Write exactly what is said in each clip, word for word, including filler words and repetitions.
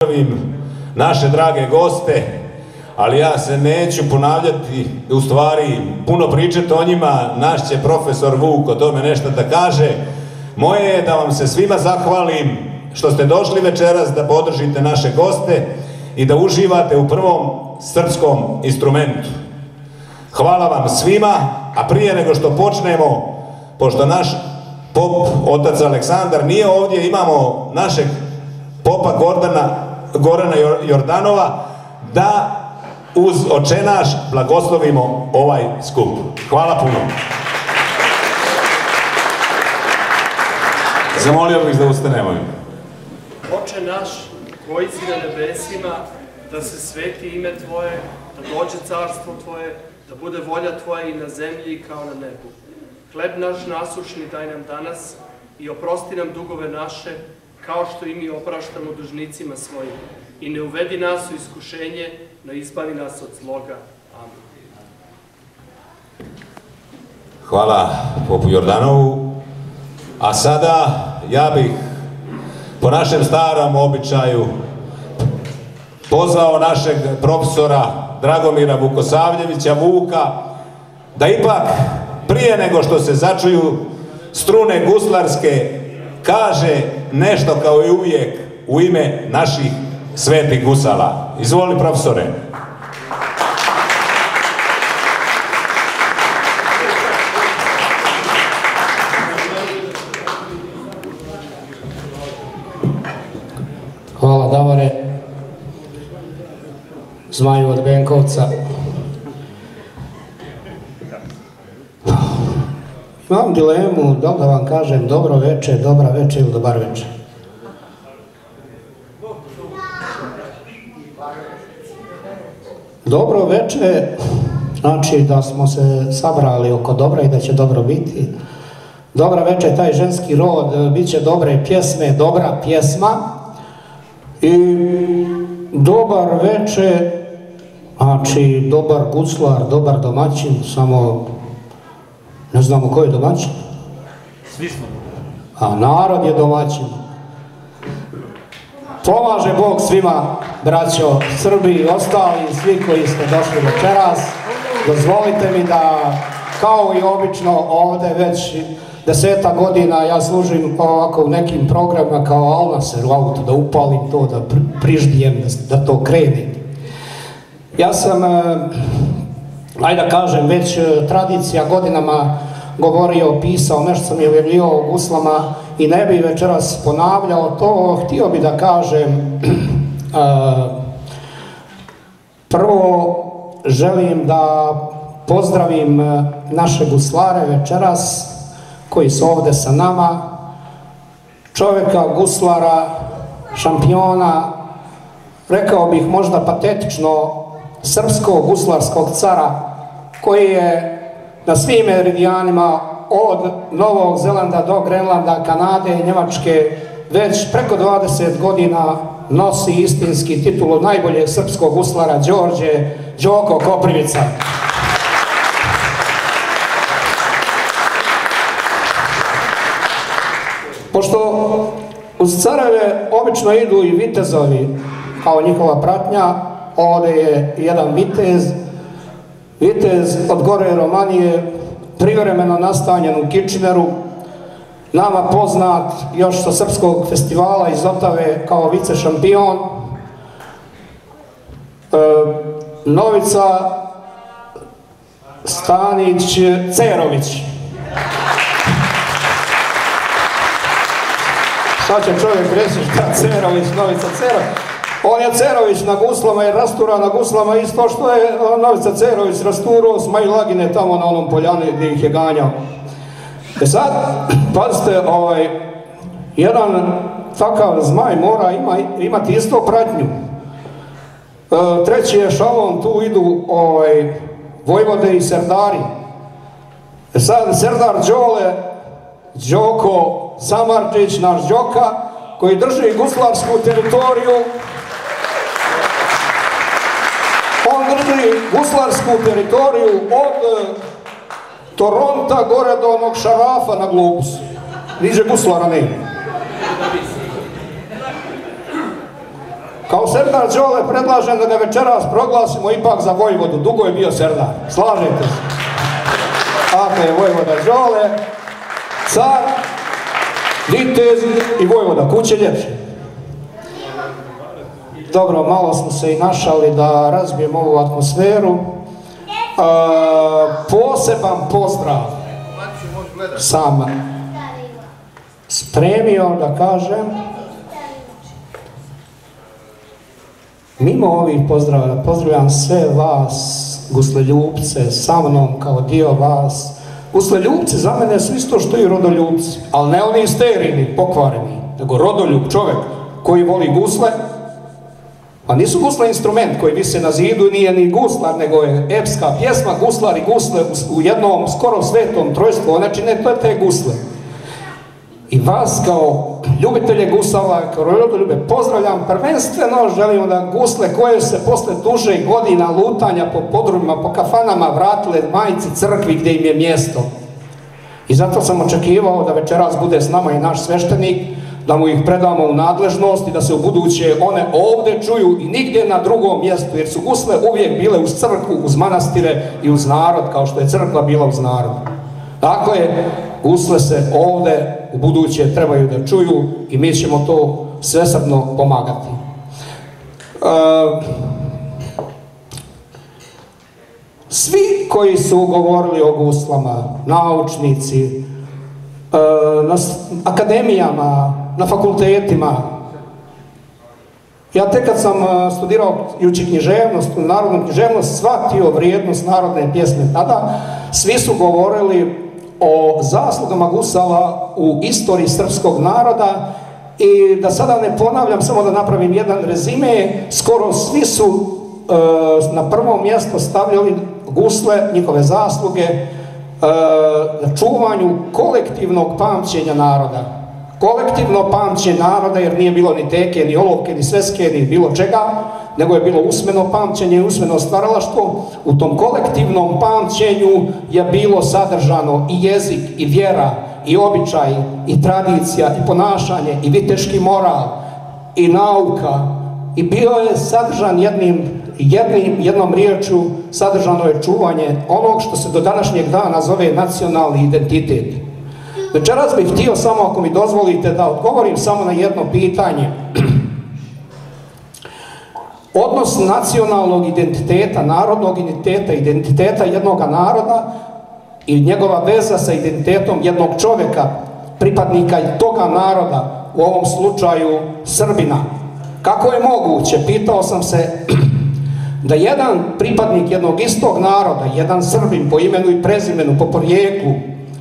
pozdravim naše drage goste, ali ja se neću ponavljati, u stvari puno pričati o njima, naš će profesor Vuk o tome nešto da kaže. Moje je da vam se svima zahvalim što ste došli večeras da podržite naše goste i da uživate u prvom srpskom instrumentu. Hvala vam svima, a prije nego što počnemo, pošto naš pop, otac Aleksandar, nije ovdje, imamo našeg popa Gordana, Gorana Jordanova, da uz očenaš blagoslovimo ovaj skup. Hvala puno. Zamolio bih da ustanemo. Oče naš, koji si na nebesima, da se sveti ime Tvoje, da dođe carstvo Tvoje, da bude volja Tvoja i na zemlji kao na nebu. Hleb naš nasušni daj nam danas i oprosti nam dugove naše, kao što i mi opraštamo dužnicima svojim. I ne uvedi nas u iskušenje, no izbavi nas od zloga. Amin. Hvala popu Jordanovu. A sada ja bih po našem starom običaju pozvao našeg profesora Dragomira Vukosavljevića, Vuka, da ipak prije nego što se začuju strune guslarske kaže nešto kao i uvijek u ime naših svetih gusala. Izvoli, profesore. Hvala, Davore. Zmaju od Benkovca. Imam dilemu da li da vam kažem dobro veče, dobra veče ili dobar veče. Dobro veče znači da smo se sabrali oko dobra i da će dobro biti. Dobra veče, taj ženski rod, bit će dobre pjesme, dobra pjesma. I dobar veče, znači dobar guslar, dobar domaćin, samo ne znamo ko je domaćin. Svi smo. A narod je domaćin. Pomaže Bog svima, braćo, Srbi i ostali, svi koji ste došli večeras. Dozvolite mi da, kao i obično ovde već deseta godina, ja služim ovako u nekim programima kao Alnaser u auto, da upalim to, da priždijem, da to krene. Ja sam, ajde da kažem, već tradicija godinama govorio, pisao, nešto sam je objavljivao o guslama i ne bi večeras ponavljao to. Htio bi da kažem, prvo želim da pozdravim naše guslare večeras koji su ovde sa nama, čovjeka, guslara, šampiona, rekao bih možda patetično, srpskog guslarskog cara koji je na svim meridijanima od Novog Zelanda do Grenlanda, Kanade, Njemačke već preko dvadeset godina nosi istinski titul od najboljeg srpskog guslara Đorđe Đoko Koprivica. Pošto uz careve obično idu i vitezovi kao njihova pratnja, ovdje je jedan vitez, vitez od gore Romanije, privremeno nastanjen u Kičineru, nama poznat još sa Srpskog festivala iz Otave kao vice šampion, e, Novica Stanić-Cerović. Sad će čovjek reći šta Cerović, Novica Cerović. On je Cerović na guslama i rastura na guslama isto što je Novica Cerović rasturao s Majlagine tamo na onom poljani gdje ih je ganjao. E sad, pazite, ovaj, jedan takav zmaj mora ima, imati isto pratnju. E, treći je šalom, tu idu ovaj, vojvode i serdari. E sad, serdar Đole, Đoko Samarčić, naš Đoka, koji drži guslarsku teritoriju. On drži guslarsku teritoriju od Toronta gore do onog Šarafa na Globusu. Niže guslara nema. Kao Serdar Đole predlažem da ga večeras proglasimo ipak za vojvodu. Dugo je bio Serdar. Slažete se? Ako je vojvoda Đole, car, vitez i vojvoda. Kuće ljepše. Dobro, malo smo se i našali da razbijemo ovu atmosferu. E, poseban pozdrav sam spremio da kažem. Mimo ovih pozdrava, pozdravljam sve vas, gusleljubce, sa mnom kao dio vas. Gusleljubci za mene su isto što i rodoljubci, ali ne oni sterilni, pokvareni, nego rodoljub, čovjek koji voli gusle. A nisu gusle instrument koji vise na zidu, nije ni guslar, nego je epska pjesma, guslar i gusle u jednom skoro svetom trojstvu, znači ne, to je te gusle. I vas kao ljubitelje gusala, kao rodoljube, pozdravljam, prvenstveno želimo da gusle koje se posle duže godina lutanja po podrumima, po kafanama vratile majci crkvi gdje im je mjesto. I zato sam očekivao da večeras bude s nama i naš sveštenik, da mu ih predamo u nadležnost i da se u buduće one ovdje čuju i nigdje na drugom mjestu, jer su gusle uvijek bile uz crkvu, uz manastire i uz narod, kao što je crkva bila uz narod. Dakle, gusle se ovdje u buduće trebaju da čuju i mi ćemo to svesrdno pomagati. E, svi koji su govorili o guslama, naučnici, e, na akademijama, na fakultetima, ja tek kad sam studirao i uči književnost, narodnu književnost, shvatio vrijednost narodne pjesme tada, svi su govorili o zaslugama gusala u istoriji srpskog naroda i da sada ne ponavljam, samo da napravim jedan rezime, skoro svi su e, na prvo mjesto stavljali gusle, njihove zasluge, e, na čuvanju kolektivnog pamćenja naroda. Kolektivno pamćenje naroda, jer nije bilo ni teke, ni olovke, ni sveske, ni bilo čega, nego je bilo usmeno pamćenje i usmeno stvaralaštvo. U tom kolektivnom pamćenju je bilo sadržano i jezik, i vjera, i običaj, i tradicija, i ponašanje, i viteški moral, i nauka. I bio je sadržan jednim, jednim, jednom riječju, sadržano je čuvanje onog što se do današnjeg dana zove nacionalni identitet. Večeras bih htio samo, ako mi dozvolite, da odgovorim samo na jedno pitanje. Odnos nacionalnog identiteta, narodnog identiteta, identiteta jednog naroda i njegova veza sa identitetom jednog čovjeka, pripadnika toga naroda, u ovom slučaju Srbina. Kako je moguće, pitao sam se, da jedan pripadnik jednog istog naroda, jedan Srbin po imenu i prezimenu, po porijeklu,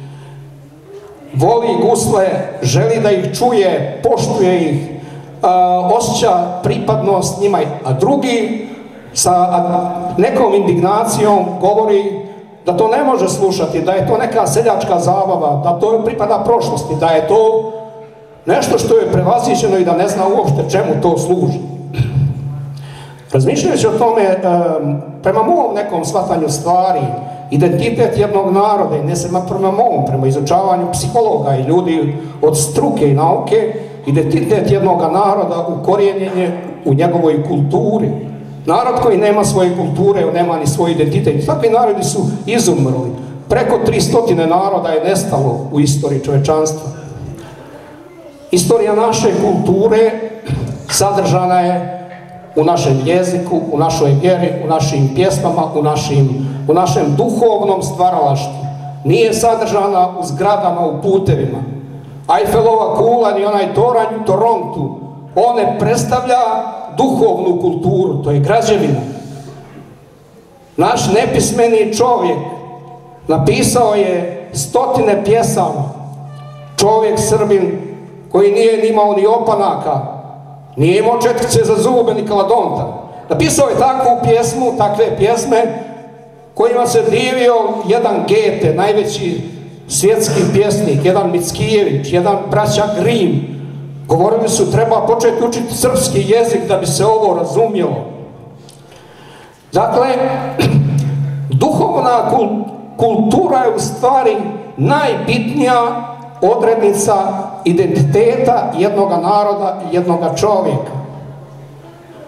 voli gusle, želi da ih čuje, poštuje ih, a, osjeća pripadnost njima, a drugi sa a, nekom indignacijom govori da to ne može slušati, da je to neka seljačka zabava, da to pripada prošlosti, da je to nešto što je prevaziđeno i da ne zna uopšte čemu to služi. Razmišljajući o tome, prema mom nekom shvatanju stvari, identitet jednog naroda, i ne samo prema mom, prema izučavanju psihologa i ljudi od struke i nauke, identitet jednog naroda ukorijenjen je u njegovoj kulturi. Narod koji nema svoje kulture, nema ni svoj identitet. Takvi narodi su izumrli. Preko tristotine naroda je nestalo u istoriji čovečanstva. Istorija naše kulture sadržana je u našem jeziku, u našoj vjeri, u našim pjesmama, u, našim, u našem duhovnom stvaralaštvu. Nije sadržana u zgradama, u putevima. Eiffelova kula ni onaj toranj u Torontu, on ne predstavlja duhovnu kulturu, to je građevina. Naš nepismeni čovjek napisao je stotine pjesama. Čovjek Srbin koji nije imao ni opanaka, nije imao četkice za zube ni kaladonta. Napisao je takvu pjesmu, takve pjesme kojima se divio jedan Gete, najveći svjetski pjesnik, jedan Mickijević, jedan braća Grim. Govorili su treba početi učiti srpski jezik da bi se ovo razumjelo. Dakle, duhovna kultura je u stvari najbitnija odrednica identiteta jednog naroda i jednog čovjeka.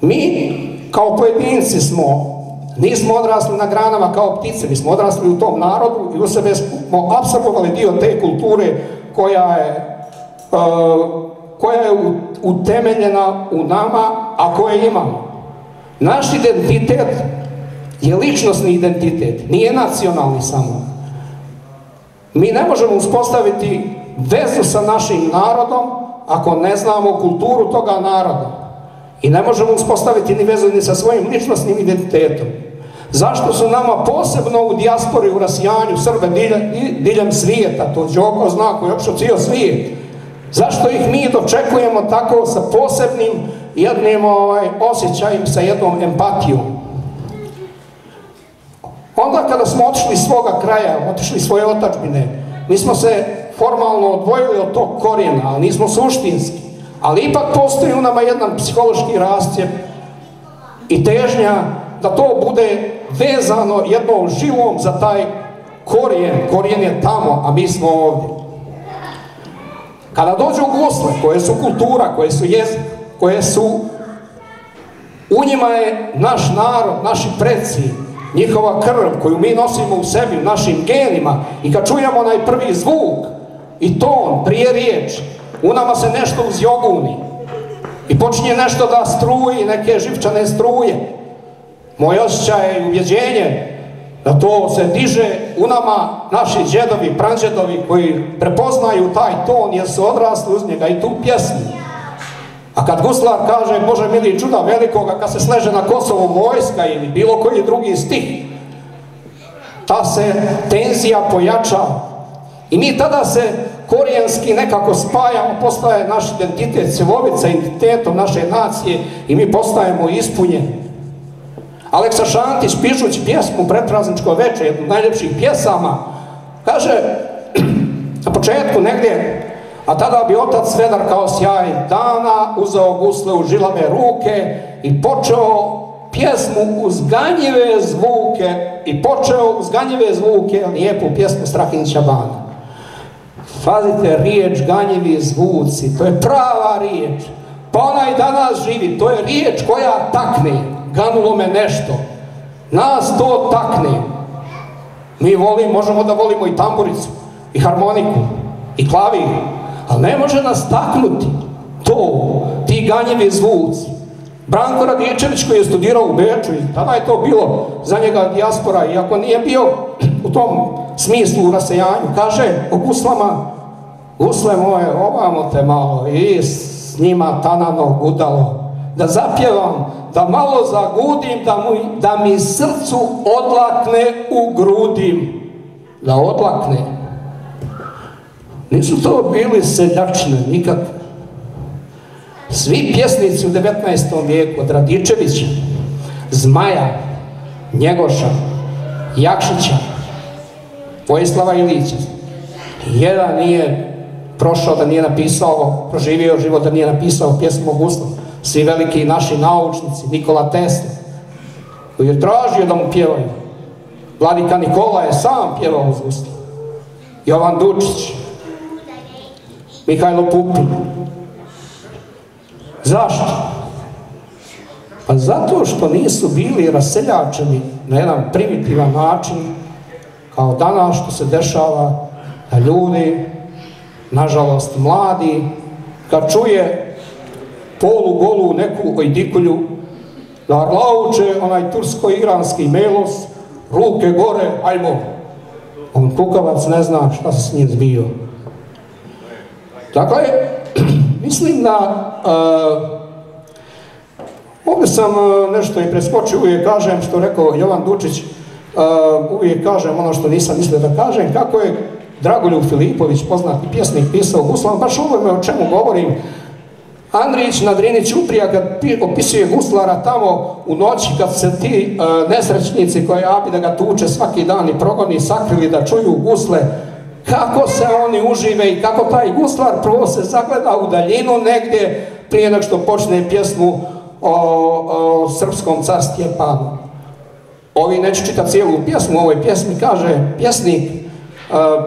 Mi kao pojedinci smo, nismo odrasli na granama kao ptice, mi smo odrasli u tom narodu i u sebe smo apsorbovali dio te kulture koja je, uh, koja je utemeljena u nama, a koje imamo. Naš identitet je ličnosni identitet, nije nacionalni samo. Mi ne možemo uspostaviti vezu sa našim narodom ako ne znamo kulturu toga naroda. I ne možemo uspostaviti ni vezu ni sa svojim ličnosnim identitetom. Zašto su nama posebno u dijaspori, u rasijanju Srbe diljem, diljem svijeta, to Đoko zna koji je opšao cijel svijet, zašto ih mi dočekujemo tako sa posebnim jednim ovaj, osjećajem, sa jednom empatijom? Onda kada smo otišli iz svoga kraja, otišli iz svoje otadžbine, mi smo se formalno odvojili od tog korijena, ali nismo suštinski. Ali ipak postoji u nama jedan psihološki rascijep i težnja da to bude vezano jednom živom za taj korijen. Korijen je tamo, a mi smo ovdje. Kada dođu gusle, koje su kultura, koje su jezik, koje su... U njima je naš narod, naši preci, njihova krv koju mi nosimo u sebi, u našim genima, i kad čujemo onaj prvi zvuk i ton prije riječi, u nama se nešto uzjoguni i počinje nešto da struji, neke živčane struje. Moj osjećaj i uvjeđenje da to se diže u nama, naši džedovi, pranđedovi koji prepoznaju taj ton jer su odrasli uz njega i tu pjesmu. A kad guslar kaže Bože mili čuda velikoga, kad se sleže na Kosovo vojska ili bilo koji drugi stih, ta se tenzija pojačava. I mi tada se korijenski nekako spajamo, postaje naš identitet cjelovit sa identitetom naše nacije i mi postajemo ispunjeni. Aleksa Šantić, pišući pjesmu Predprazničko veče, jednu od najljepših pjesama, kaže na početku negdje: a tada bi otac Svedar kao sjaj dana uzeo gusle u žilave ruke i počeo pjesmu uz ganjive zvuke i počeo uz ganjive zvuke lijepu pjesmu Strahinjića Bana. Pazite, riječ ganjivi zvuci, to je prava riječ. Pa ona i danas živi, to je riječ koja takne. Ganulo me nešto. Nas to takne. Mi volimo, možemo da volimo i tamburicu, i harmoniku, i klavir, ali ne može nas taknuti to, ti ganjivi zvuci. Branko Radičević koji je studirao u Beču, i tada je to bilo za njega dijaspora, iako nije bio u tom smislu u rasejanju, kaže o guslama: gusle moje, ovamo te malo i s njima tanano gudalo, da zapjevam, da malo zagudim, da, mu, da mi srcu odlakne u grudim. Da odlakne. Nisu to bili seljačine nikad. Svi pjesnici u devetnaestom vijeku, od Radičevića, Zmaja, Njegoša, Jakšića, Vojislava Ilića, jedan nije prošao da nije napisao, proživio život da nije napisao pjesmu o guslu. Svi veliki naši naučnici, Nikola Tesla, koji je tražio da mu pjevaju. Vladika Nikola je sam pjevao uz gusle. Jovan Dučić, Mihajlo Pupin. Zašto? Pa zato što nisu bili raseljačeni na jedan primitivan način, kao danas što se dešava, da ljudi, nažalost mladi, kad čuje polugolu neku ojdikulju, da arlauče onaj tursko-iranski melos, ruke gore, ajmo. On kukavac ne zna šta se s njim zbio. Dakle, mislim da uh, ovdje sam uh, nešto i preskočio, uvijek kažem što rekao Jovan Dučić, uh, uvijek kažem ono što nisam mislio da kažem, kako je Dragoljub Filipović, poznati pjesnik, pisao guslama, baš ovo o čemu govorim. Andrić na Drini Ćuprija kad opisuje guslara tamo u noći kad se ti uh, nesrećnici koji abi da ga tuče svaki dan i progoni sakrili da čuju gusle, kako se oni užive i kako taj guslar prvo se zagleda u daljinu negdje prije nego što počne pjesmu o, o srpskom car Stjepanu. Ovi neću čitati cijelu pjesmu, u ovoj pjesmi kaže pjesnik: uh,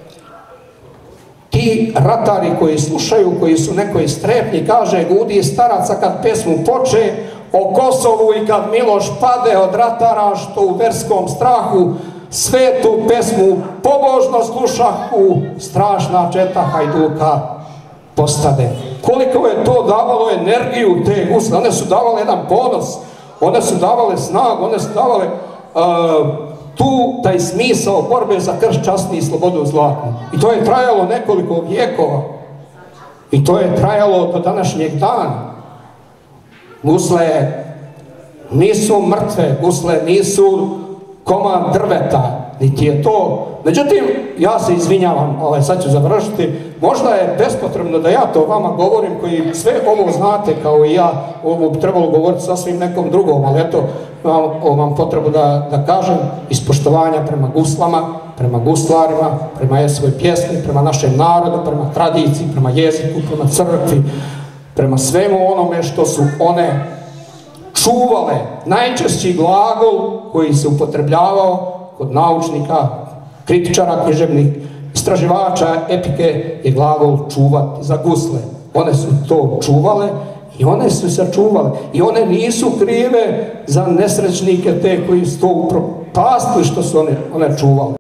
ti ratari koji slušaju, koji su nekoj strepnji, kaže, gudi staraca kad pesmu poče, o Kosovu i kad Miloš pade od ratara što u verskom strahu svetu pesmu pobožno slušahu, strašna četa hajduka postade. Koliko je to davalo energiju te gusle, one su davale jedan ponos, one su davale snagu, one su davale uh, tu taj smisao borbe za krst časni i slobodu zlatnu. I to je trajalo nekoliko vijekova. I to je trajalo do današnjeg dana. Gusle nisu mrtve, gusle nisu komad drveta, niti je to. Međutim, ja se izvinjavam, ovaj, sad ću završiti, možda je bespotrebno da ja to vama govorim, koji sve ovo znate kao i ja, ovo bi trebalo govoriti sasvim nekom drugom, ali eto, imam, vam potrebu da, da kažem, iz poštovanja prema guslama, prema guslarima, prema svoj pjesmi, prema našem narodu, prema tradiciji, prema jeziku, prema crkvi, prema svemu onome što su one čuvale. Najčešći glagol koji se upotrebljavao kod naučnika, kritičara književnih, istraživača epike je glagol čuvati za gusle. One su to čuvale i one su sačuvale. I one nisu krive za nesrećnike te koji su to upropastili što su one, one čuvale.